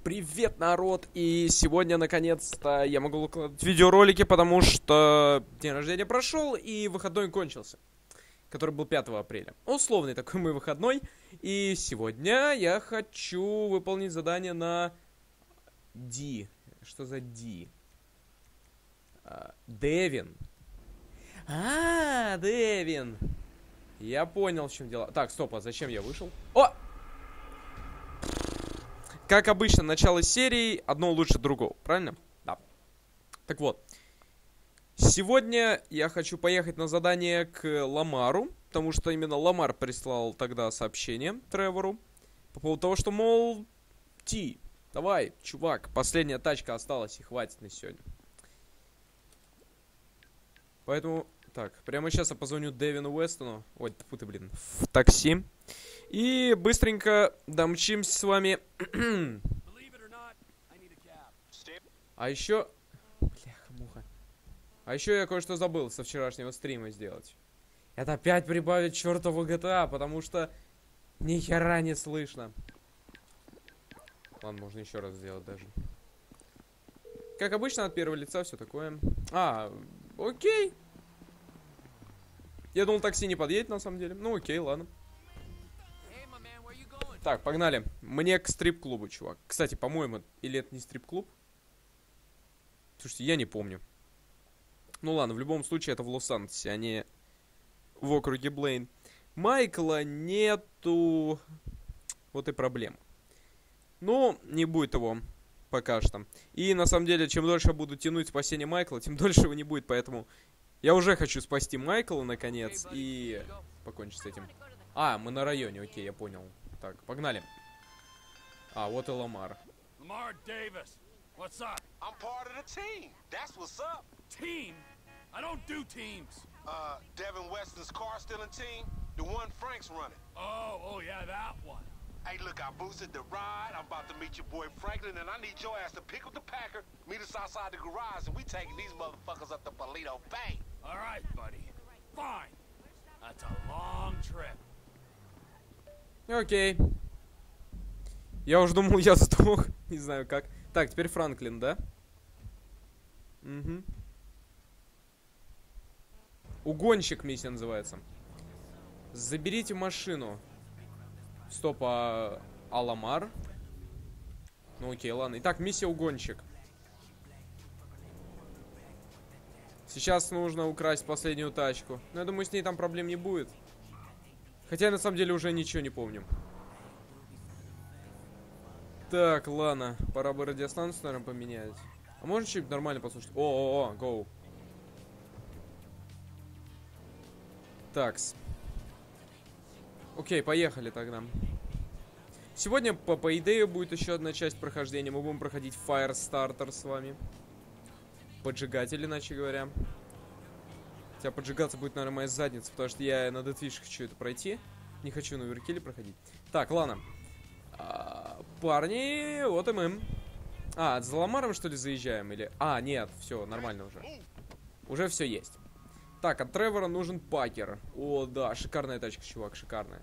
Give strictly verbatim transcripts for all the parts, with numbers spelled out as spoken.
Привет, народ! И сегодня, наконец-то, я могу выкладывать видеоролики, потому что день рождения прошел и выходной кончился, который был пятого апреля. Условный такой мой выходной. И сегодня я хочу выполнить задание на Ди. Что за Ди? А, Девин. А, Девин. Я понял, в чем дело. Так, стоп, а зачем я вышел? О! Как обычно, начало серии одно лучше другого, правильно? Да. Так вот. Сегодня я хочу поехать на задание к Ламару, потому что именно Ламар прислал тогда сообщение Тревору по поводу того, что, мол, Ти, давай, чувак, последняя тачка осталась и хватит на сегодня. Поэтому, так, прямо сейчас я позвоню Дэвину Уэстону, ой, тьфу ты, блин, в такси. И быстренько домчимся с вами. А еще... Бляха-муха. А еще я кое-что забыл со вчерашнего стрима сделать. Это опять прибавить чертову джи ти эй, потому что ни хера не слышно. Ладно, можно еще раз сделать даже. Как обычно, от первого лица все такое. А, окей. Я думал, такси не подъедет на самом деле. Ну окей, ладно. Так, погнали. Мне к стрип-клубу, чувак. Кстати, по-моему, или это не стрип-клуб? Слушайте, я не помню. Ну ладно, в любом случае это в Лос-Сантосе, а не в округе Блейн. Майкла нету. Вот и проблема. Ну, не будет его пока что. И на самом деле, чем дольше я буду тянуть спасение Майкла, тем дольше его не будет. Поэтому я уже хочу спасти Майкла, наконец, и покончить с этим. А, мы на районе, окей, я понял. Так, погнали. А, вот и Ламар. Lamar Davis, what's up? I'm part of the team. That's what's up. Team? I don't do teams. Uh, Devin Weston's car stealing team, the one Frank's running. Oh, oh yeah, that one. Hey, look, I boosted the ride. I'm about to meet your boy Franklin, and I need your ass to pick up the Packer, meet us outside the garage, and we taking these motherfuckers up to Paleto Bay. All right, buddy. Fine. That's a long trip. Окей. Я уже думал, я сдох. Не знаю как. Так, теперь Франклин, да? Угу. Угонщик миссия называется. Заберите машину. Стоп, а... а Ламар? Ну окей, ладно. Итак, миссия угонщик. Сейчас нужно украсть последнюю тачку. Но я думаю, с ней там проблем не будет. Хотя я на самом деле уже ничего не помню. Так, ладно. Пора бы радиостанцию, наверное, поменять. А можно чуть нормально послушать? О-о-о, гоу. Такс. Окей, поехали тогда. Сегодня, по, по идее, будет еще одна часть прохождения. Мы будем проходить Firestarter с вами. Поджигатель, иначе говоря. Хотя поджигаться будет, наверное, моя задница, потому что я на Deathwish хочу это пройти. Не хочу на Веркиле проходить. Так, ладно. А, парни, вот и мы. А, за Ламаром, что ли, заезжаем? Или... А, нет, все, нормально уже. Уже все есть. Так, от Тревора нужен Пакер. О, да, шикарная тачка, чувак, шикарная.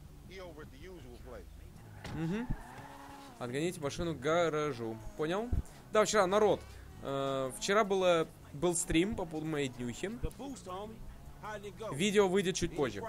Угу. Отгоните машину к гаражу. Понял? Да, вчера, народ. Э, вчера было, был стрим по поводу моей днюхи. Видео выйдет чуть позже.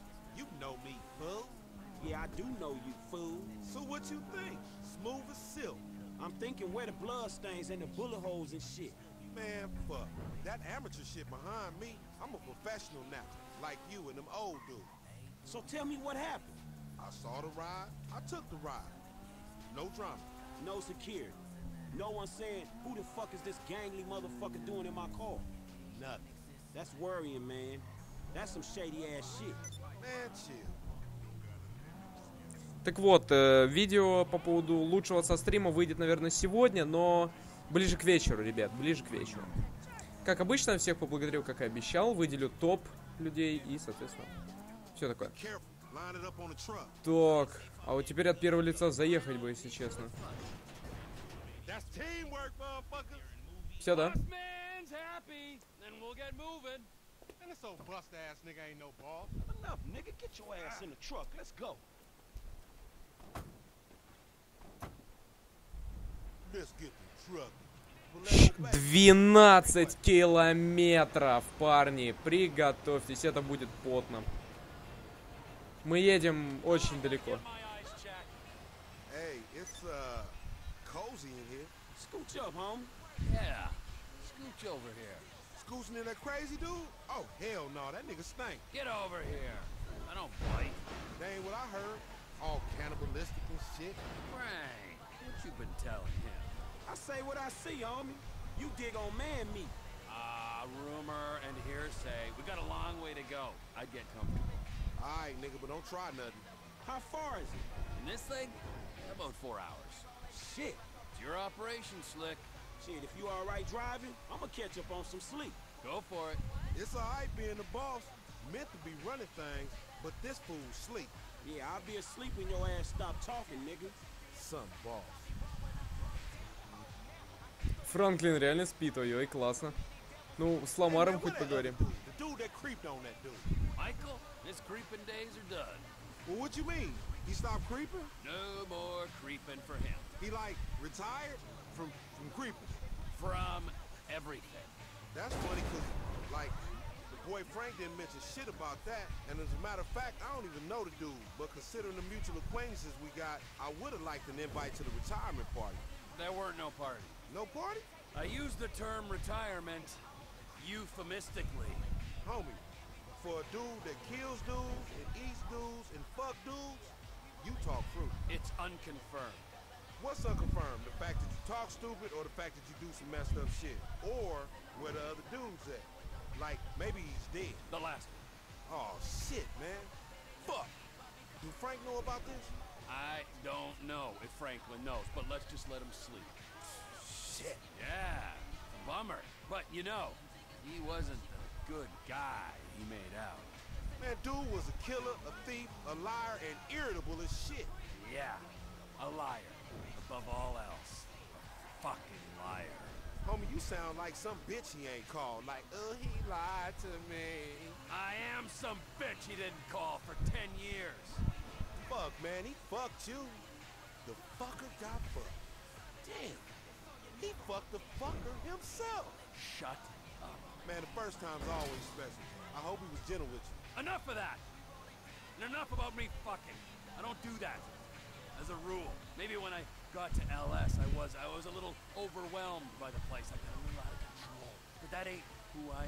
Man, fuck. That amateur shit behind me. I'm a professional now, like you and them old dudes. So tell me what happened. I saw the ride. I took the ride. No drama. No security. No one saying, who the fuck is this gangly motherfucker doing in my car? Nothing. That's worrying, man. That's some shady ass shit. Man, chill. Так вот, э, видео по поводу лучшего со стрима выйдет, наверное, сегодня, но ближе к вечеру, ребят, ближе к вечеру. Как обычно, всех поблагодарю, как и обещал, выделю топ людей и, соответственно, все такое. Так, а вот теперь от первого лица заехать бы, если честно. Все, да? truck. But let's go back. двенадцать километров, парни. Приготовьтесь, это будет потно. Мы едем очень далеко. Get my eyes checked. Hey, it's uh cozy in here. Scooch up, homie. Yeah. Scooch over here. Scoocing in that crazy dude? Oh hell no, that nigga stink. Get over here. I don't bite. That ain't what I heard. All cannibalistic and shit. Frank, what you been telling him? I say what I see, homie. You dig on man meat. Ah, rumor and hearsay. We got a long way to go. I'd get comfortable. Alright, nigga, but don't try nothing. How far is it? And this thing? About four hours. Shit. It's your operation, Slick. Shit, if you alright driving, I'ma catch up on some sleep. Go for it. It's alright being the boss. Meant to be running things, but this fool sleep. Yeah, I'll be asleep when your ass stop talking, nigga. Some boss. Франклин реально спит, ой-ой, классно. Ну, с Ламаром Hey, man, хоть where that поговорим. other dude? The dude that creeped on that dude. Michael, his creeping days are done. Well, what you mean? He stopped creeping? No more creeping for him. He like retired from from creeping. From everything. That's funny cause like the boy Frank didn't mention shit about that. And as a matter of fact, I don't even know the dude. But considering the mutual acquaintances we got, I would have liked an invite to the retirement party. There weren't no party. No party? I use the term retirement euphemistically. Homie, for a dude that kills dudes and eats dudes and fuck dudes, you talk fruit. It's unconfirmed. What's unconfirmed? The fact that you talk stupid or the fact that you do some messed up shit? Or where the other dude's at? Like, maybe he's dead. The last one. Oh, shit, man. Fuck. Do Frank know about this? I don't know if Franklin knows, but let's just let him sleep. Shit. Yeah, bummer. But you know, he wasn't the good guy he made out. Man, dude was a killer, a thief, a liar, and irritable as shit. Yeah, a liar. Above all else, a fucking liar. Homie, you sound like some bitch he ain't called. Like, oh, he lied to me. I am some bitch he didn't call for ten years. Fuck, man, he fucked you. The fucker got fucked. Damn. He fucked the fucker himself. Shut up. Man, the first time's always special. I hope he was gentle with you. Enough of that. And enough about me fucking. I don't do that. As a rule. Maybe when I got to L S, I was I was a little overwhelmed by the place. I got a little out of control. But that ain't who I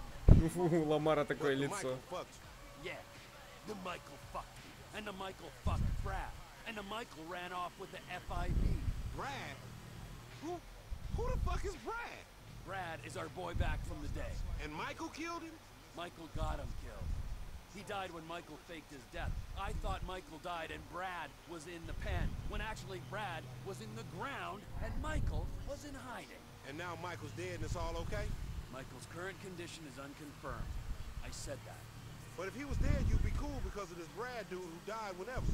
am. У Ламара такое But the лицо. Michael fucked you. Yeah. The Michael fucked me. And the Michael fucked Brad. And the Michael ran off with the F I B. Brad? Who? Who the fuck is Brad? Brad is our boy back from the day. And Michael killed him? Michael got him killed. He died when Michael faked his death. I thought Michael died and Brad was in the pen, when actually Brad was in the ground and Michael was in hiding. And now Michael's dead and it's all okay? Michael's current condition is unconfirmed. I said that. But if he was dead, you'd be cool because of this Brad dude who died whenever.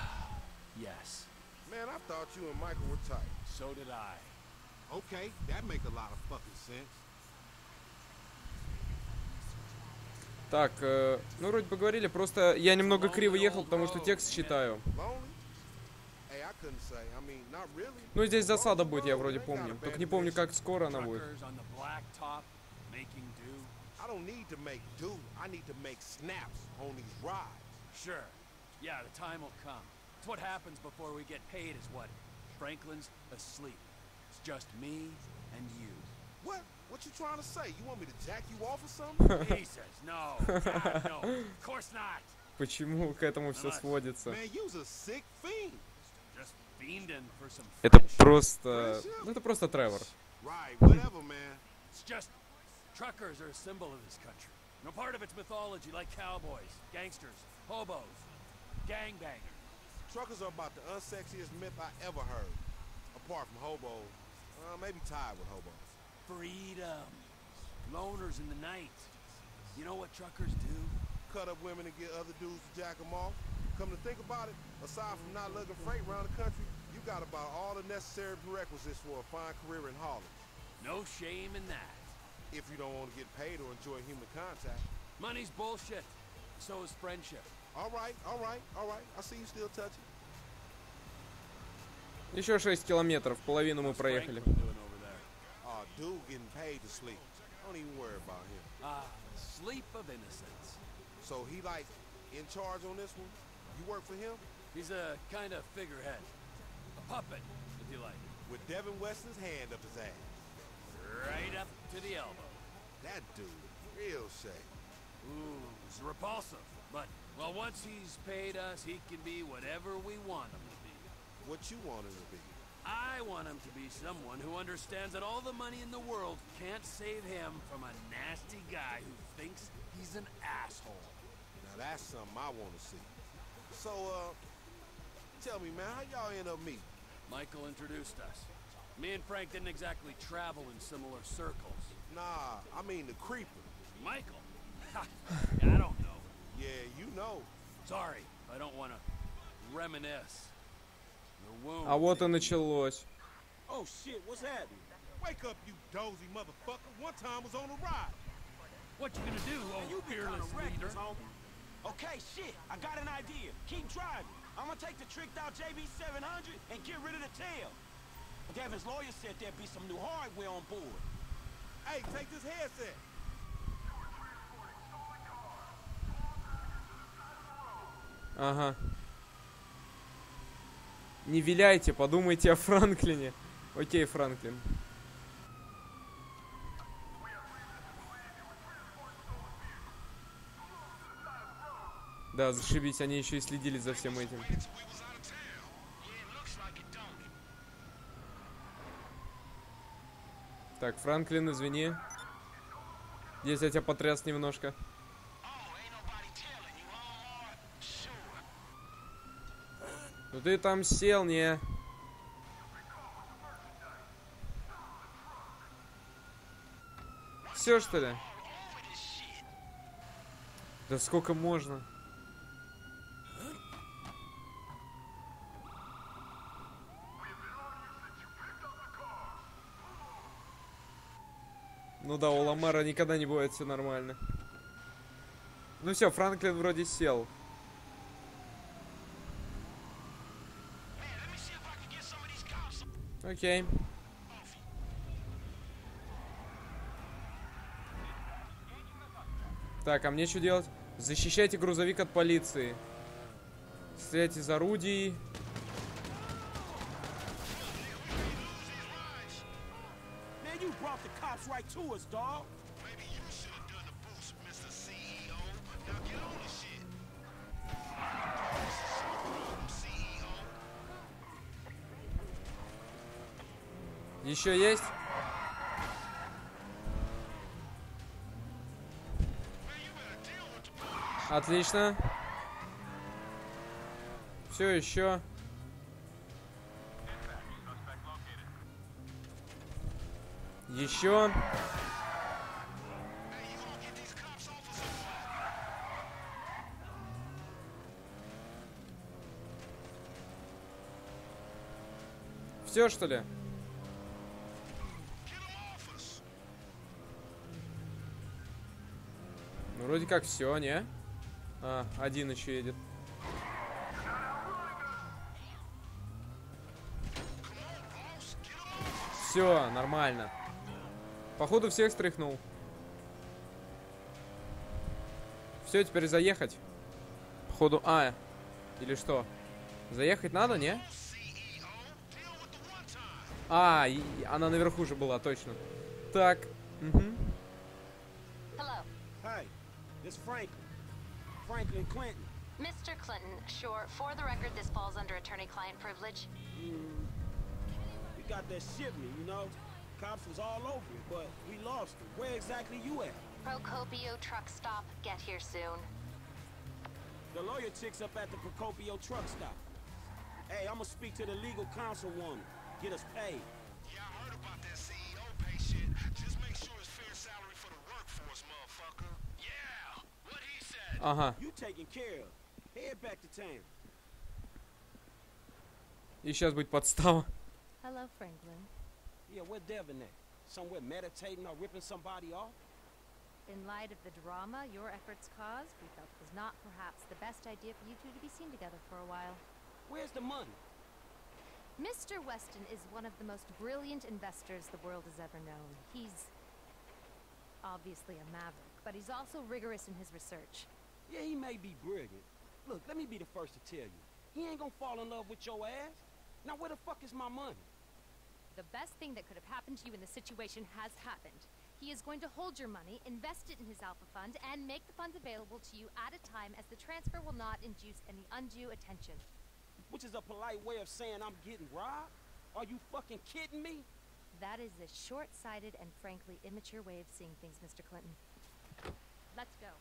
Yes, Man, I thought you and Michael were tight. so did I. Okay, that make a lot of fucking sense. Так, э, ну вроде поговорили, просто я немного криво ехал, потому что текст читаю. Lonely? Hey, I couldn't say. I mean, not really. Ну здесь засада будет, я вроде помню. Только не помню, как скоро она будет. Truckers on the blacktop, making do. I don't need to make do. I need to make snaps on these rides. Sure. Yeah, the time will come. It's what happens before we get paid is what? Franklin's asleep. It's just me and you. What? What you trying to say? You want me to jack you off or something? Jesus, no. God, no. Of course not. Почему к этому все сводится? Man, you's a sick fiend. Just fiending for some Это friendship. просто... Ну это просто Тревор. Right, whatever, man. It's just truckers are a symbol of this country. No part of its mythology like cowboys, gangsters, hobos, gangbangers. Truckers are about the unsexiest myth I ever heard. Apart from hobos. Uh, maybe tied with hobos. Freedom. Loners in the night. You know what truckers do? Cut up women and get other dudes to jack them off. Come to think about it, aside from not lugging freight around the country, you got about all the necessary prerequisites for a fine career in haulage. No shame in that. If you don't want to get paid or enjoy human contact. Money's bullshit. So is friendship. All right, all right, all right. I see you still touching. Еще шесть километров, половину мы What's проехали. Franklin doing over Dude getting paid to sleep. Don't even worry about him. Ah, sleep of innocence. So he like in charge on this one? You work for him? He's a kind of figurehead. A puppet, if you like. With Devin Weston's hand up his ass. Right up to the elbow. That dude, real shame. Ooh, it's repulsive. But, well, once he's paid us, he can be whatever we want him to be. What you want him to be? I want him to be someone who understands that all the money in the world can't save him from a nasty guy who thinks he's an asshole. Now that's something I want to see. So, uh, tell me, man, how y'all end up meeting? Michael introduced us. Me and Frank didn't exactly travel in similar circles. Nah, I mean the creeper. Michael? Ha, I don't know. Yeah, you know. Sorry, I don't want to reminisce. The wound. А вот и началось. Oh shit, what's happening? Wake up, you dozy motherfucker. One time was on a ride. What you gonna do, oh You been fearless kinda leader? reckless, homie. Okay, shit, I got an idea. Keep driving. I'm gonna take the tricked out J B seven hundred and get rid of the tail. Devin's lawyer said there'd be some new hardware on board. Hey, take this headset. Ага. Не виляйте, подумайте о Франклине. Окей, Франклин. Да, зашибись, они еще и следили за всем этим. Так, Франклин, извини. Здесь я тебя потряс немножко. Ну ты там сел, не? Все, что ли? Да сколько можно? Ну да, у Ламара никогда не бывает все нормально. Ну все, Франклин вроде сел. Окей. Так, а мне что делать? Защищайте грузовик от полиции. Стрелять из орудий. Man, you brought the cops right to us, dog. Maybe you should have done the boost, Mister C E O. Now get on this shit. C E O. Еще есть? Отлично. Все еще. Еще. Все, что ли? Ну, вроде как все, не? А, один еще едет. Все, нормально. Походу всех стряхнул. Все, теперь заехать. Походу, а, или что? Заехать надо, не? А, и, она наверху же была, точно. Так, угу. Hello. Hey, this Franklin. Franklin Clinton. Mister Clinton, sure. For the record, this falls under attorney-client privilege. Mm, we got that shipment, you know? Cops was all over it, but we lost it. Where exactly you at? Procopio truck stop. Get here soon. The lawyer chick's up at the Procopio truck stop. Hey, I'm gonna speak to the legal counsel woman. Get us paid. Yeah, I heard about that C E O pay shit. Just make sure it's fair salary for the workforce, motherfucker. Yeah, what he said. Ага. You taken care of. Head back to town. И сейчас будет подстава. Hello, Franklin. Yeah, where Devin at? Somewhere meditating or ripping somebody off? In light of the drama your efforts caused, we felt it was not perhaps the best idea for you two to be seen together for a while. Where's the money? Mister Weston is one of the most brilliant investors the world has ever known. He's obviously a maverick, but he's also rigorous in his research. Yeah, he may be brilliant. Look, let me be the first to tell you. He ain't gonna fall in love with your ass. Now where the fuck is my money? The best thing that could have happened to you in this situation has happened. He is going to hold your money, invest it in his Alpha Fund, and make the funds available to you at a time as the transfer will not induce any undue attention. Which is a polite way of saying I'm getting robbed? Are you fucking kidding me? That is a short-sighted and frankly immature way of seeing things, Mister Clinton. Let's go.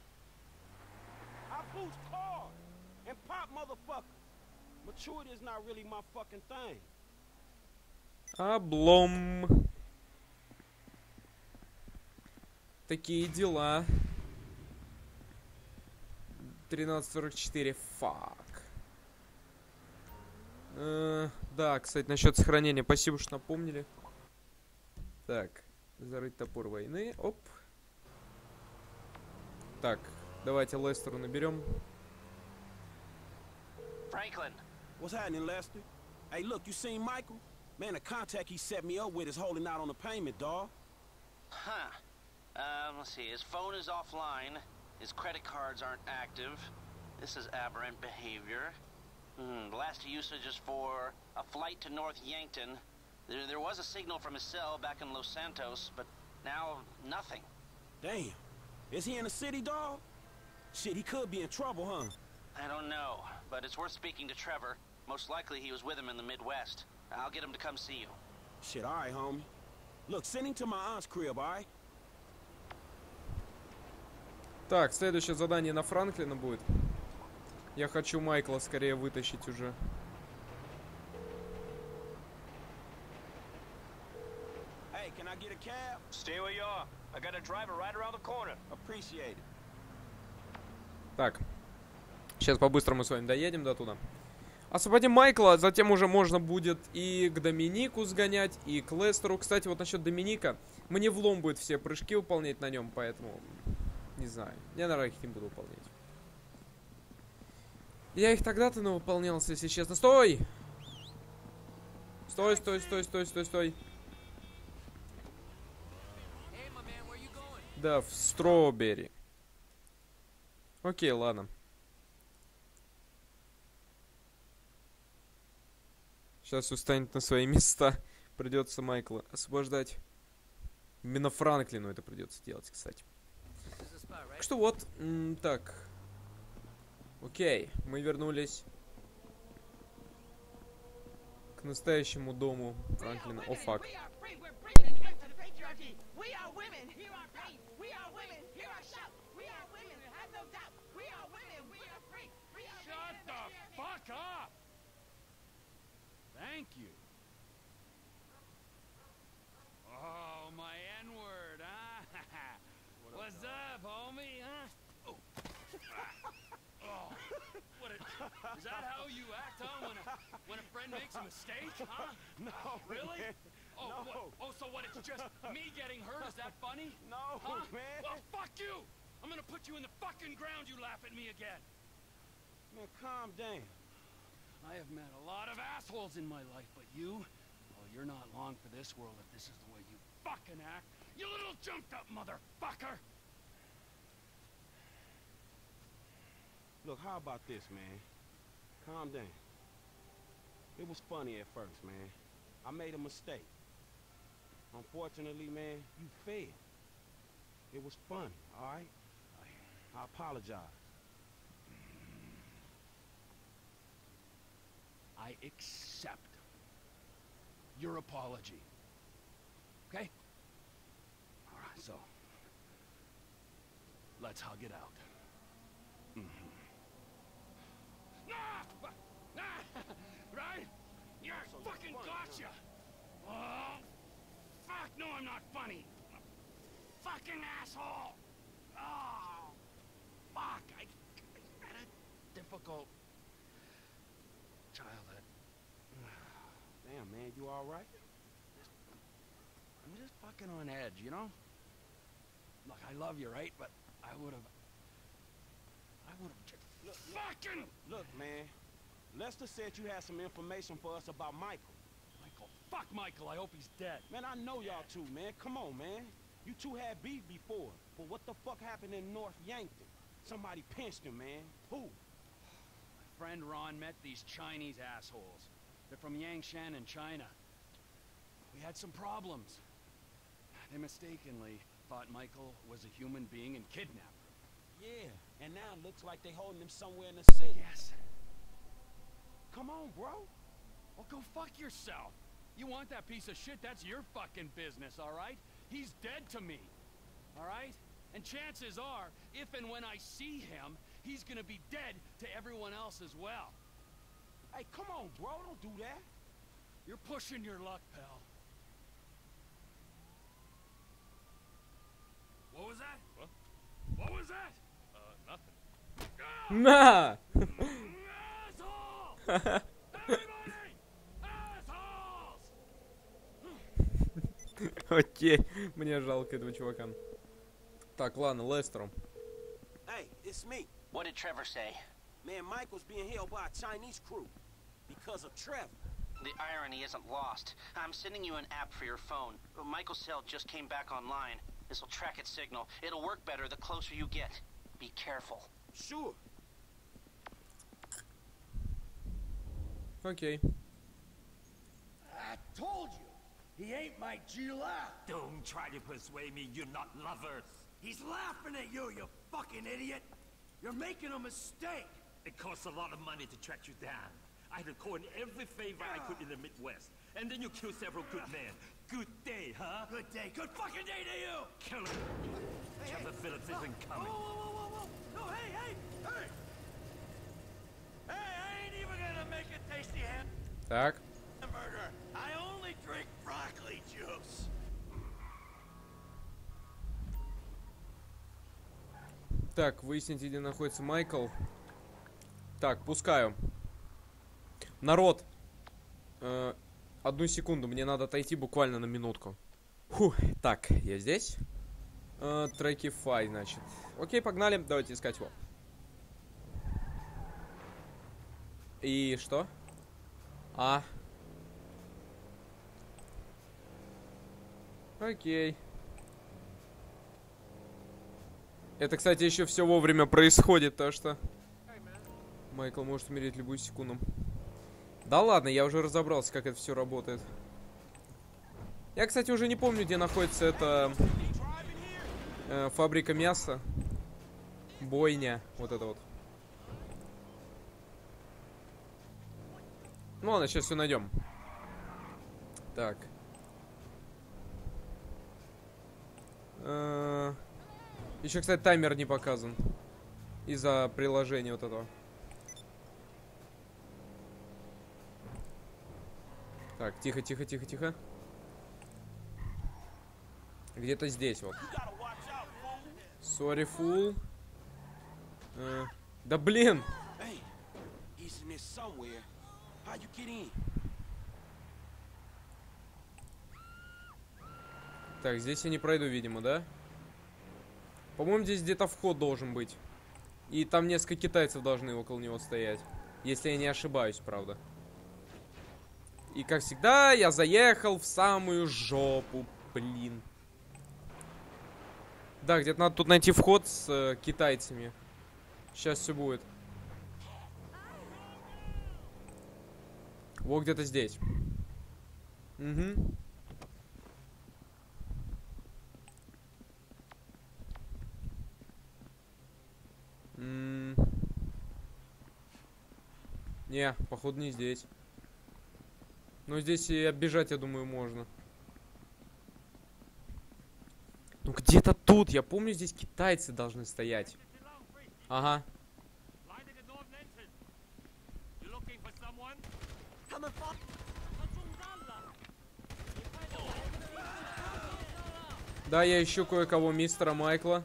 I boost cars and pop motherfuckers. Maturity is not really my fucking thing. Облом. Такие дела. тринадцать сорок четыре. Фак. Э, да, кстати, насчет сохранения. Спасибо, что напомнили. Так, зарыть топор войны. Оп. Так, давайте Лестеру наберем. Franklin. What's happening, Lester? Hey, look, you seen Michael? Man, the contact he set me up with is holding out on the payment, dawg. Huh. Um, let's see. His phone is offline. His credit cards aren't active. This is aberrant behavior. Hmm. The last usage is for a flight to North Yankton. There, there was a signal from his cell back in Los Santos, but now nothing. Damn. Is he in the city, dawg? Shit, he could be in trouble, huh? I don't know, but it's worth speaking to Trevor. Most likely he was with him in the Midwest. I'll get him to come see you. Shit, all right, homie. Look, send him to my aunt's crib, all right? Так, следующее задание на Франклина будет. Я хочу Майкла скорее вытащить уже. Hey, can I get a cab? Stay where you are. I got a driver right around the corner. Appreciate it. Так. Сейчас по-быстрому с вами доедем до туда. Освободим Майкла, затем уже можно будет и к Доминику сгонять, и к Лестеру. Кстати, вот насчет Доминика. Мне влом будет все прыжки выполнять на нем, поэтому... Не знаю. Я, наверное, их не буду выполнять. Я их тогда-то навыполнялся, если честно. Стой! Стой, стой, стой, стой, стой, стой. Да, в Стробери. Окей, ладно. Сейчас все станет на свои места. Придется Майкла освобождать. Именно Франклину это придется делать, кстати. Так что вот, м, так. Окей, мы вернулись к настоящему дому Франклина. О, фак. Thank you. Oh, my N-word, huh? What's up, homie, huh? Oh. Oh. What a, is that how you act, huh? When a, when a friend makes a mistake, huh? No, Really? man. Oh, No. what, oh, so what, it's just me getting hurt? Is that funny? No, Huh? man. Well, fuck you! I'm gonna put you in the fucking ground, you laugh at me again. Man, calm down. I have met a lot of assholes in my life, but you, well, you're not long for this world if this is the way you fucking act. You little jumped up motherfucker! Look, how about this, man? Calm down. It was funny at first, man. I made a mistake. Unfortunately, man, you failed. It was funny, all right? I apologize. I accept your apology. Okay? All right, so let's hug it out. Mm-hmm. Ah! Ah! Right? Yeah, I fucking gotcha. Oh, fuck! No, I'm not funny. Fucking asshole. Oh, fuck! I, I had a difficult childhood. Damn, man, you all right? I'm just fucking on edge, you know? Look, I love you, right? But I would have... I would have just... Look, fucking... Look, man, Lester said you had some information for us about Michael. Michael, fuck Michael, I hope he's dead. Man, I know y'all two, man. Come on, man. You two had beef before. But what the fuck happened in North Yankton? Somebody pinched him, man. Who? My friend Ron met these Chinese assholes. They're from Yangshan in China. We had some problems. They mistakenly thought Michael was a human being and kidnapped him. Yeah, and now it looks like they holding him somewhere in the city. Yes. Come on, bro. Well, go fuck yourself. You want that piece of shit, that's your fucking business, all right? He's dead to me, all right? And chances are, if and when I see him, he's gonna be dead to everyone else as well. Hey, come on, bro. Don't do that. You're pushing your luck, pal. What was that? What? What was that? Uh, nothing. На! Asshole! Everybody! Assholes! Окей, мне жалко этого чувака. Так, ладно, Лестером. Hey, it's me. What did Trevor say? Man, Michael's being held by a Chinese crew because of Trevor. The irony isn't lost. I'm sending you an app for your phone. Michael's cell just came back online. This'll track its signal. It'll work better the closer you get. Be careful. Sure. Окей. I told you, he ain't my Gila. Don't try to persuade me you're not lovers. He's laughing at you, you fucking idiot. You're making a mistake. It costs a lot of money to track you down. I had to call in every favor I could in the Midwest. And then you kill several good men. Good day, huh? Good day. Good fucking day to you. Kill him. Hey, Trevor hey. Phillips isn't coming. Whoa, whoa, whoa, whoa, whoa. No, hey, hey, hey. Hey, I ain't even gonna make a tasty Так. hamburger. I only drink broccoli juice. Так, выясните, где находится Майкл. Так, пускаю. Народ. Э, одну секунду, мне надо отойти буквально на минутку. Фух, так, я здесь. Э, Trackify, значит. Окей, погнали, давайте искать его. И что? А. Окей. Это, кстати, еще все вовремя происходит, то что Майкл может умереть любую секунду. Да ладно, я уже разобрался, как это все работает. Я, кстати, уже не помню, где находится эта э, фабрика мяса. Бойня. Вот это вот. Ну ладно, сейчас все найдем. Так. Э-э- Еще, кстати, таймер не показан. Из-за приложения вот этого. Так, тихо, тихо, тихо, тихо. Где-то здесь вот. Sorry, fool. Э, да блин! Hey, he's in there somewhere. How you get in? Так, здесь я не пройду, видимо, да? По-моему, здесь где-то вход должен быть. И там несколько китайцев должны около него стоять. Если я не ошибаюсь, правда. И, как всегда, я заехал в самую жопу, блин. Да, где-то надо тут найти вход с э, китайцами. Сейчас все будет. Вот где-то здесь. Угу. М-м. Не, походу не здесь. Но здесь и оббежать, я думаю, можно. Ну где-то тут, я помню, здесь китайцы должны стоять. Ага. Да, я ищу кое-кого, мистера Майкла.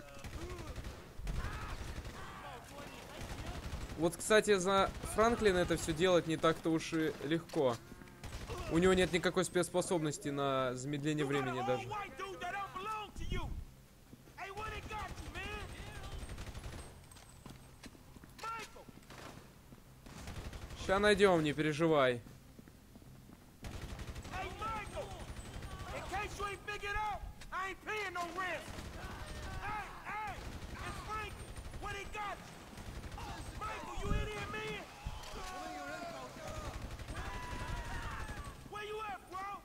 Вот, кстати, за Франклина это все делать не так-то уж и легко. У него нет никакой спецспособности на замедление времени даже. Сейчас найдем, не переживай. Hey, Michael! In case you ain't figured out, I ain't paying no rent. Hey, hey! It's Frank! What he got? Michael, you in here, man? Where you at, bro?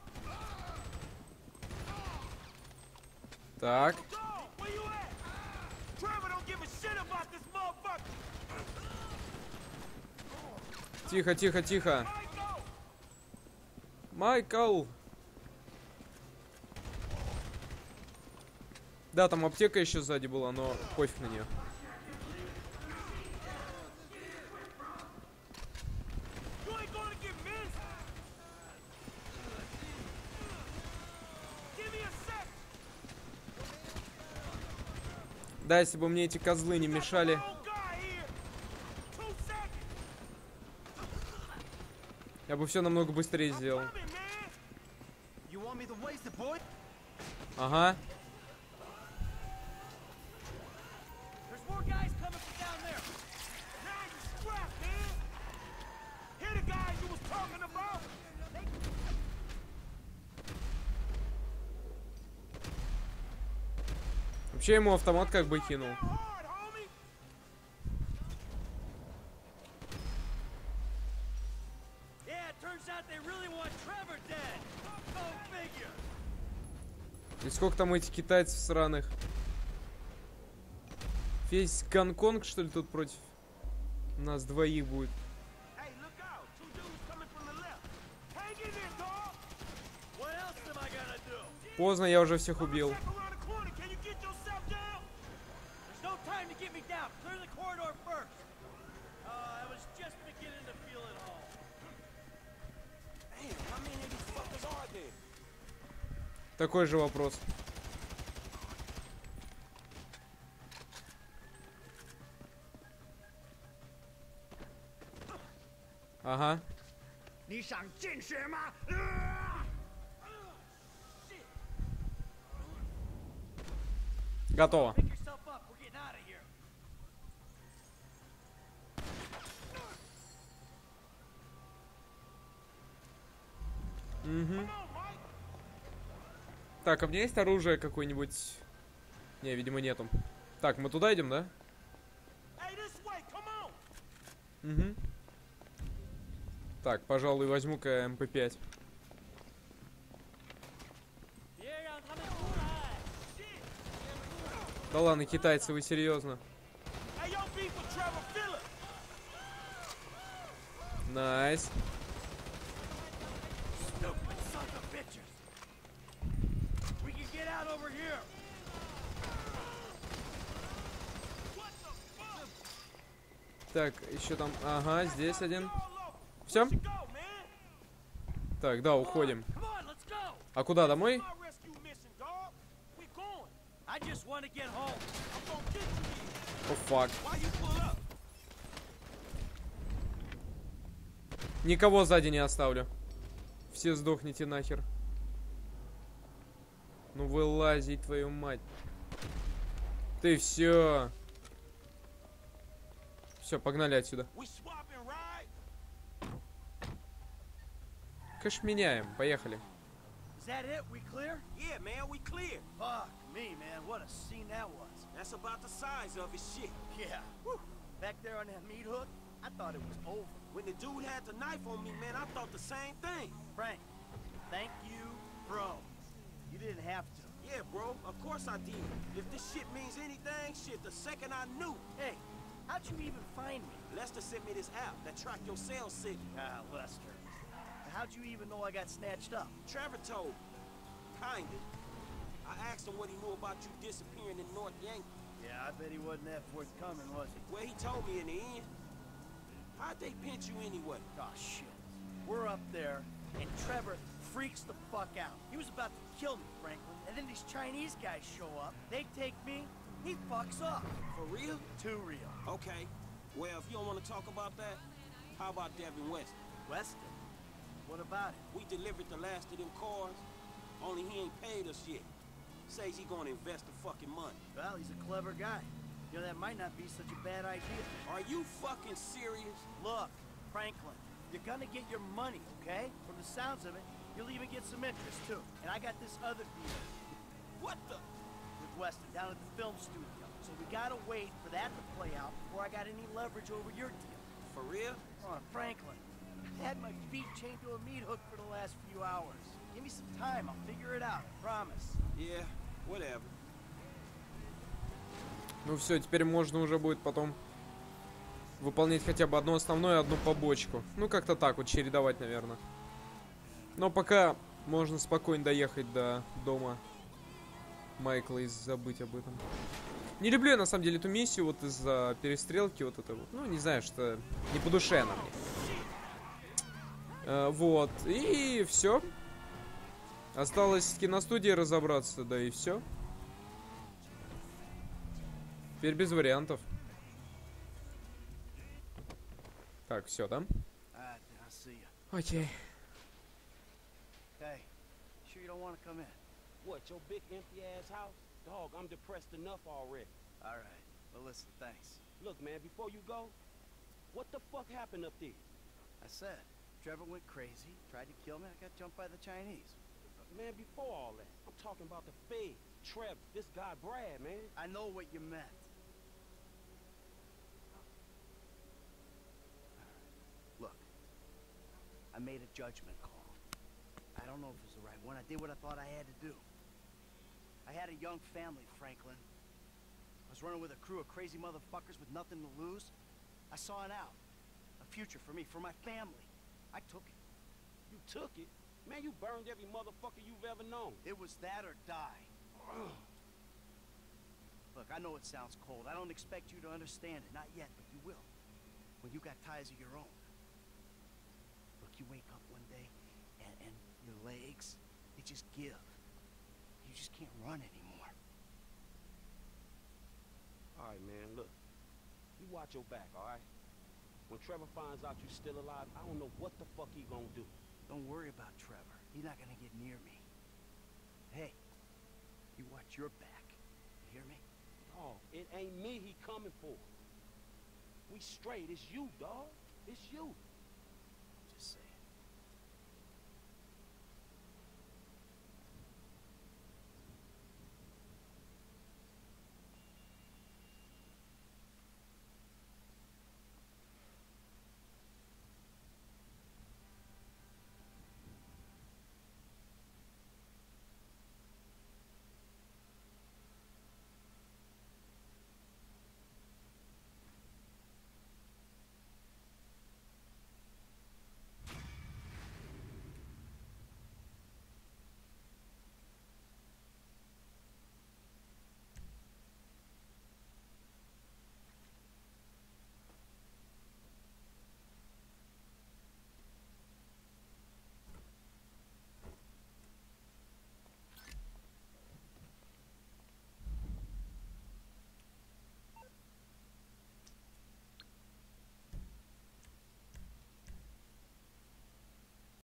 Так. Dog, where you at? Trevor don't give a shit about this motherfucker. Тихо, тихо, тихо. Майкл! Да, там аптека еще сзади была, но пофиг на нее. Да, если бы мне эти козлы не мешали. Я бы все намного быстрее сделал. Ага. Вообще ему автомат как бы кинул. И сколько там этих китайцев сраных? Весь Гонконг, что ли, тут против нас двоих будет? Поздно, я уже всех убил. Такой же вопрос. Ага. Готово. Угу. Так, а у меня есть оружие какое-нибудь? Не, видимо, нету. Так, мы туда идем, да? Угу. Так, пожалуй, возьму-ка эм пэ пять. Да ладно, китайцы, вы серьезно? Найс. Так, еще там... Ага, здесь один. Все? Так, да, уходим. А куда, домой? О, фак. Никого сзади не оставлю. Все сдохните нахер. Ну вылази, твою мать. Ты все. Все, погнали отсюда. Кэш меняем, поехали. Is that it? We clear? Yeah, man, we clear. Fuck me, man. What a scene that was. That's about the size of his shit. Yeah. Whew. Back there on that meat hook, I thought it was over. When the dude had the knife on me, man, I thought the same thing. Frank, thank you, bro. You didn't have to. Yeah, bro. Of course I did. If this shit means anything, shit, the second I knew. Hey, how'd you even find me? Lester sent me this app that tracked your cell signal. Ah, Lester. How'd you even know I got snatched up? Trevor told me. Kinda. I asked him what he knew about you disappearing in North Yankee. Yeah, I bet he wasn't that forthcoming, was he? Well, he told me in the end. How'd they pinch you anyway? Oh, shit. We're up there, and Trevor freaks the fuck out. He was about to kill me, Franklin, and then these Chinese guys show up. They take me, he fucks up. For real? Too real. Okay. Well, if you don't want to talk about that, how about Devin Weston? Weston? What about it? We delivered the last of them cars, only he ain't paid us yet. Says he gonna invest the fucking money. Well, he's a clever guy. You know, that might not be such a bad idea. Are you fucking serious? Look, Franklin, You're gonna get your money, okay? From the sounds of it, you'll even get some interest too. And I got this other deal. What the? With Weston down at the film studio. So we gotta wait for that to play out before I got any leverage over your deal. For real? Come on, Franklin. I had my feet chained to a meat hook for the last few hours. Give me some time, I'll figure it out, I promise. Yeah, whatever. Ну все, теперь можно уже будет потом выполнять хотя бы одно основное, одну побочку. Ну как-то так вот, чередовать, наверное. Но пока можно спокойно доехать до дома Майкла и забыть об этом. Не люблю я на самом деле эту миссию вот из-за перестрелки вот это вот. Ну не знаю, что не по душе она мне. А, вот, и все. Осталось с киностудией разобраться, да и все. Теперь без вариантов. Так, все, да? Окей. Hey, sure you don't want to come in? What, your big empty ass house? Dog, I'm depressed enough already. All right. Well, listen, thanks. Look, man, before you go, what the fuck happened up there? I said, Trevor went crazy, tried to kill me, I got jumped by the Chinese. Man, before all that, I'm talking about the feds, Trevor, this guy Brad, man. I know what you meant. Look, I made a judgment call. I don't know if it was the right one. I did what I thought I had to do. I had a young family, Franklin. I was running with a crew of crazy motherfuckers with nothing to lose. I saw an out. A future for me, for my family. I took it. You took it? Man, you burned every motherfucker you've ever known. It was that or die. Look, I know it sounds cold. I don't expect you to understand it. Not yet, but you will. When you got ties of your own. Look, you wake up one day, and, and your legs, they just give. You just can't run anymore. All right, man, look. You watch your back, all right? When Trevor finds out you're still alive, I don't know what the fuck he gonna do. Don't worry about Trevor. He's not gonna get near me. Hey, you watch your back. You hear me? Oh, it ain't me he coming for. We straight. It's you, dog. It's you.